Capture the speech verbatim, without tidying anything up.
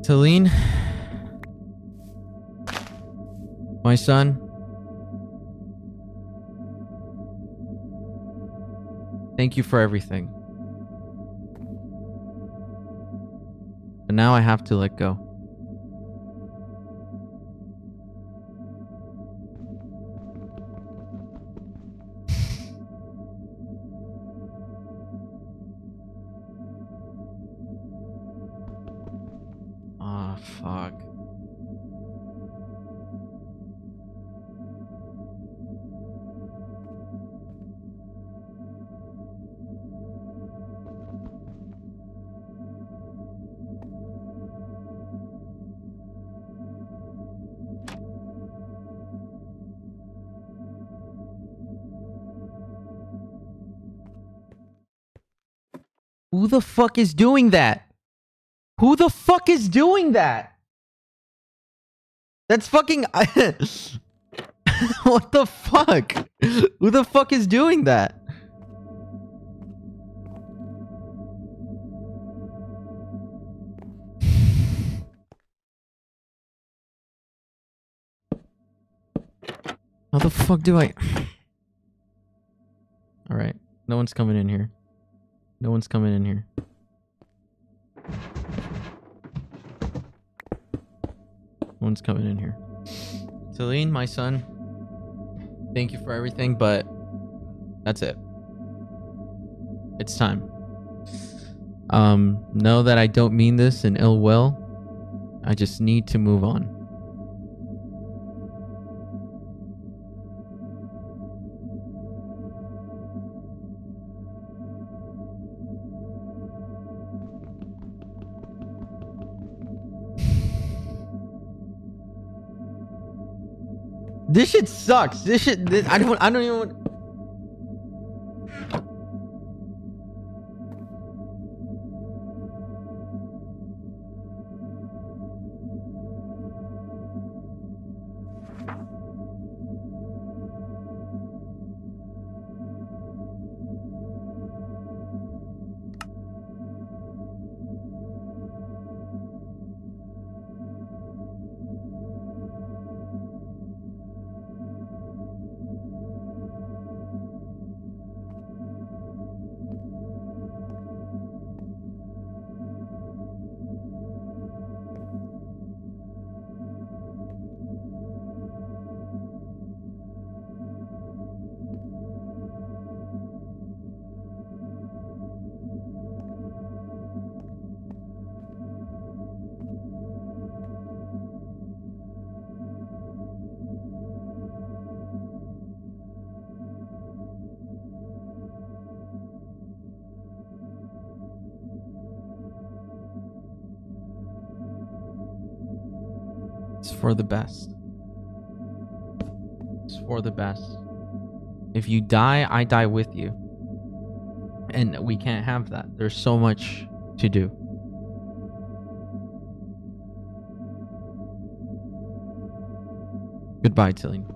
Talene, my son, thank you for everything. But now I have to let go. Oh, fuck. Who the fuck is doing that? Who the fuck is doing that? That's fucking... What the fuck? Who the fuck is doing that? How the fuck do I... Alright. No one's coming in here. No one's coming in here. No one's coming in here. Talene, my son, thank you for everything, but that's it. It's time. Um, know that I don't mean this in ill will. I just need to move on. This shit sucks. This shit. This, I don't. I don't even. Want... It's for the best. It's for the best. If you die, I die with you. And we can't have that. There's so much to do. Goodbye, Talene.